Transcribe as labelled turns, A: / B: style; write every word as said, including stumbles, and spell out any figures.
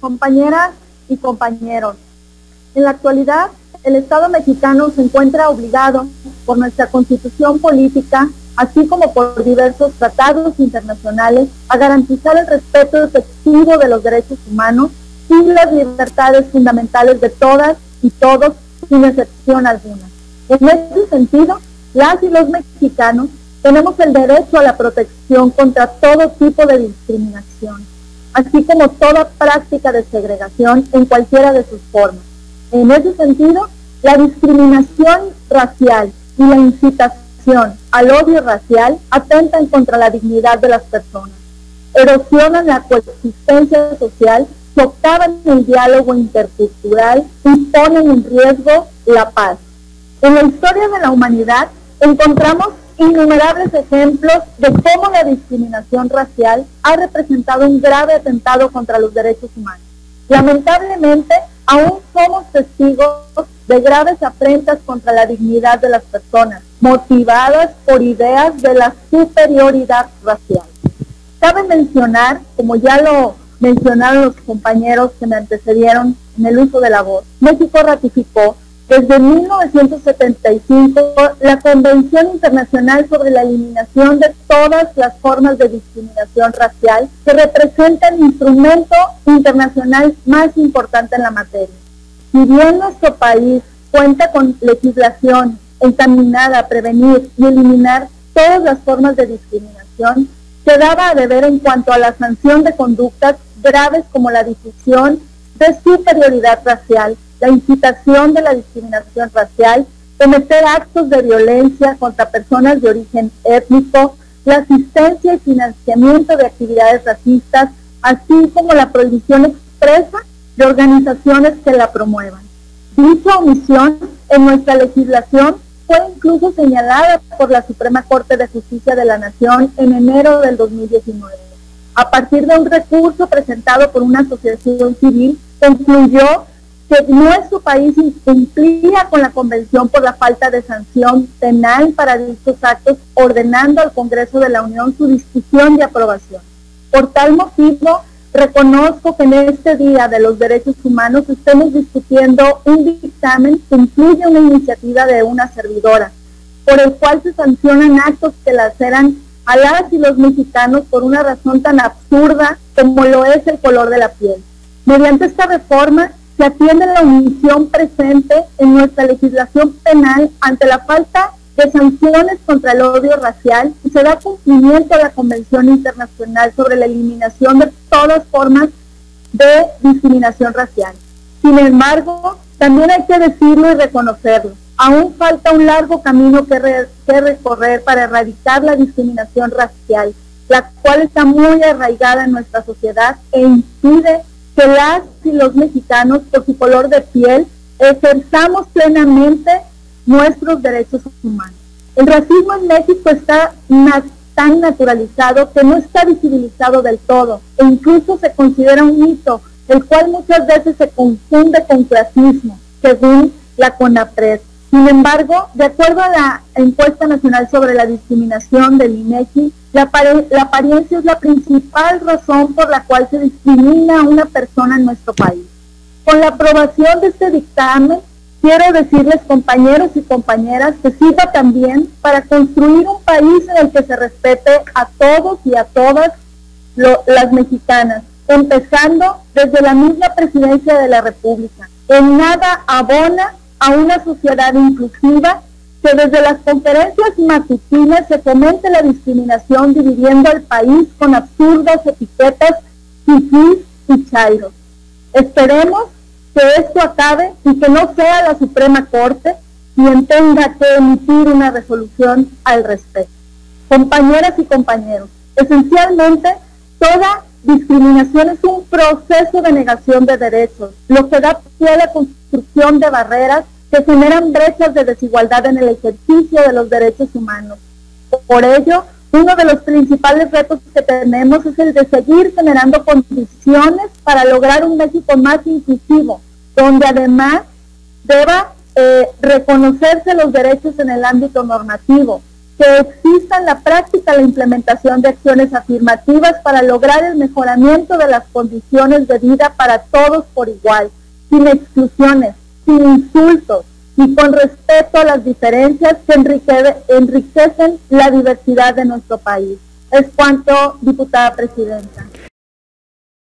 A: Compañeras y compañeros, en la actualidad el Estado mexicano se encuentra obligado por nuestra Constitución política, así como por diversos tratados internacionales, a garantizar el respeto efectivo de los derechos humanos y las libertades fundamentales de todas y todos, sin excepción alguna. En ese sentido, las y los mexicanos tenemos el derecho a la protección contra todo tipo de discriminación, así como toda práctica de segregación en cualquiera de sus formas. En ese sentido, la discriminación racial y la incitación al odio racial atentan contra la dignidad de las personas, erosionan la coexistencia social, socavan el diálogo intercultural y ponen en riesgo la paz. En la historia de la humanidad encontramos innumerables ejemplos de cómo la discriminación racial ha representado un grave atentado contra los derechos humanos. Lamentablemente, aún somos testigos de graves afrentas contra la dignidad de las personas, motivadas por ideas de la superioridad racial. Cabe mencionar, como ya lo mencionaron los compañeros que me antecedieron en el uso de la voz, México ratificó desde mil novecientos setenta y cinco la Convención Internacional sobre la Eliminación de todas las formas de discriminación racial, que representa el instrumento internacional más importante en la materia. Si bien nuestro país cuenta con legislación encaminada a prevenir y eliminar todas las formas de discriminación, quedaba a deber en cuanto a la sanción de conductas graves como la difusión de superioridad racial, la incitación de la discriminación racial, cometer actos de violencia contra personas de origen étnico, la asistencia y financiamiento de actividades racistas, así como la prohibición expresa de organizaciones que la promuevan. Dicha omisión en nuestra legislación fue incluso señalada por la Suprema Corte de Justicia de la Nación en enero del dos mil diecinueve. A partir de un recurso presentado por una asociación civil, concluyó que nuestro país incumplía con la Convención por la falta de sanción penal para dichos actos, ordenando al Congreso de la Unión su discusión y aprobación. Por tal motivo, reconozco que en este Día de los Derechos Humanos estemos discutiendo un dictamen que incluye una iniciativa de una servidora, por el cual se sancionan actos que laceran a las y los mexicanos por una razón tan absurda como lo es el color de la piel. Mediante esta reforma, se atiende la omisión presente en nuestra legislación penal ante la falta de sanciones contra el odio racial y se da cumplimiento a la Convención Internacional sobre la Eliminación de todas formas de discriminación racial. Sin embargo, también hay que decirlo y reconocerlo, aún falta un largo camino que, re que recorrer para erradicar la discriminación racial, la cual está muy arraigada en nuestra sociedad e impide que las y los mexicanos, por su color de piel, ejerzamos plenamente nuestros derechos humanos. El racismo en México está na tan naturalizado que no está visibilizado del todo, e incluso se considera un mito, el cual muchas veces se confunde con clasismo, según la CONAPRED. Sin embargo, de acuerdo a la Encuesta Nacional sobre la Discriminación del INEGI, la, la apariencia es la principal razón por la cual se discrimina a una persona en nuestro país. Con la aprobación de este dictamen, quiero decirles, compañeros y compañeras, que sirva también para construir un país en el que se respete a todos y a todas lo, las mexicanas, empezando desde la misma Presidencia de la República. En nada abona a una sociedad inclusiva que desde las conferencias matutinas se fomente la discriminación dividiendo al país con absurdas etiquetas fifís y chairos. Esperemos que esto acabe y que no sea la Suprema Corte quien tenga que emitir una resolución al respecto. Compañeras y compañeros, esencialmente toda discriminación es un proceso de negación de derechos, lo que da pie a la construcción de barreras que generan brechas de desigualdad en el ejercicio de los derechos humanos. Por ello, uno de los principales retos que tenemos es el de seguir generando condiciones para lograr un México más inclusivo, donde además deba eh, reconocerse los derechos en el ámbito normativo, que exista en la práctica la implementación de acciones afirmativas para lograr el mejoramiento de las condiciones de vida para todos por igual, sin exclusiones, sin insultos y con respeto a las diferencias que enrique, enriquecen la diversidad de nuestro país. Es cuanto, diputada presidenta.